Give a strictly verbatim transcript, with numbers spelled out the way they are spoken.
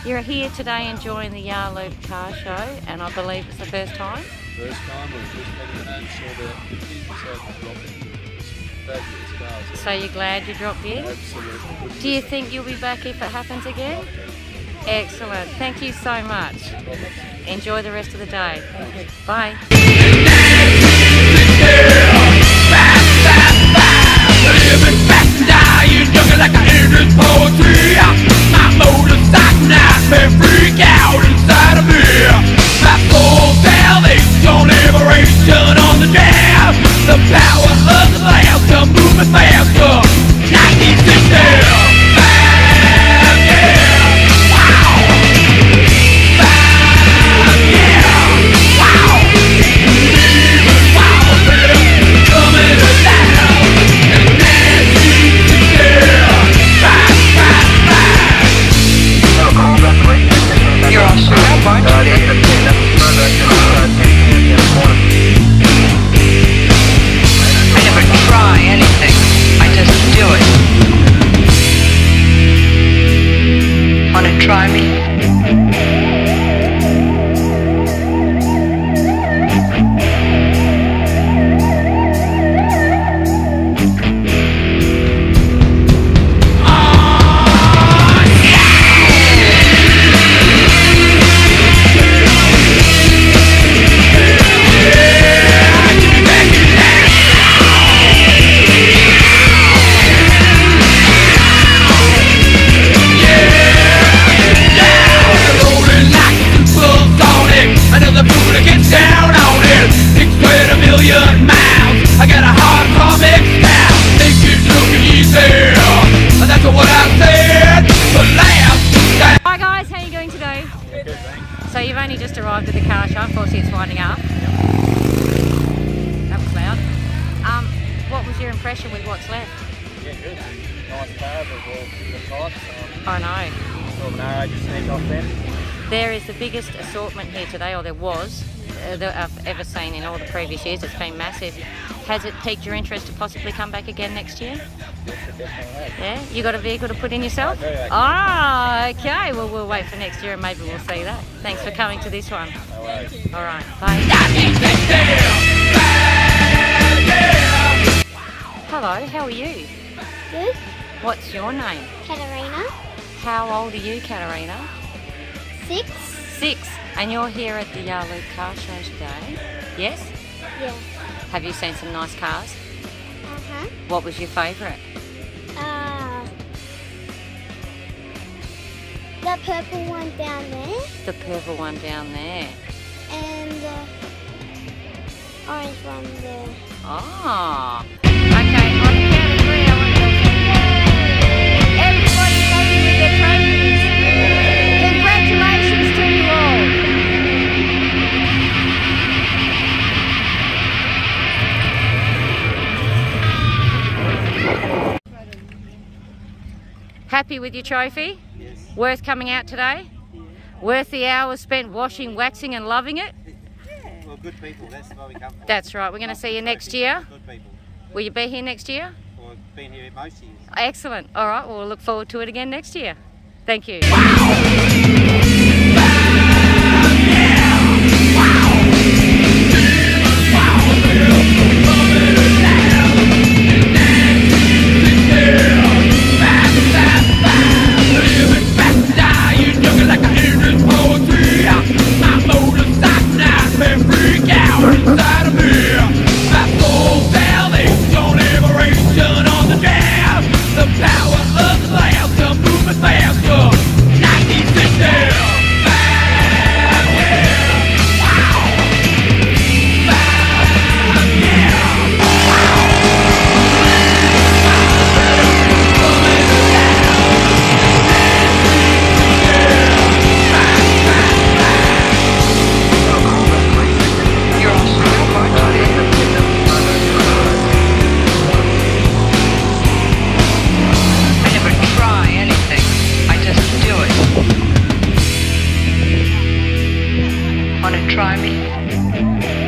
You're here today enjoying the Yarloop Car Show, and I believe it's the first time? First time, we just met in and saw the kids decided to drop in. Fabulous cars. So you're glad you dropped in? Absolutely. Do you think you'll be back if it happens again? Excellent. Thank you so much. Enjoy the rest of the day. Bye. Freak out inside of me. My full salvation, liberation on the jam. The power of the last to move me faster. nineteen sixty. Five, yeah. Wow. Five, yeah. Wow. Wow, baby. Coming alive. nineteen sixty. Five, five, five. You're all sure up, aren't you? I never try anything. I just do it. Wanna try me? So you've only just arrived at the car show. Unfortunately, it's winding up. That was loud. Um, what was your impression with what's left? Yeah, good. Nice car, but all the types. Um, I know. Well, no, I just sneak off them. There is the biggest assortment here today, or there was, uh, that I've ever seen in all the previous years. It's been massive. Has it piqued your interest to possibly come back again next year? Yes, it definitely has. Yeah? You got a vehicle to put in yourself? I do, actually. Ah, okay. Well, we'll wait for next year and maybe we'll see that. Thanks for coming to this one. No worries. All right. Bye. Hello, how are you? Good. What's your name? Katarina. How old are you, Katarina? Six. Six. And you're here at the Yarloop Car Show today? Yes? Yeah. Have you seen some nice cars? Uh-huh. What was your favourite? Uh, the purple one down there. The purple one down there. And the orange one there. Ah. Okay, on the count of three, I want to say yay! Everybody's happy with their trophies. Congratulations to you all. Happy with your trophy? Yes. Worth coming out today? Yeah. Worth the hours spent washing, waxing and loving it? Well, good people, that's why we come for. That's right, we're going to see you next year. Good people. Will you be here next year? Well, I've been here most years. Excellent. All right, well, we'll look forward to it again next year. Thank you. Wanna try me?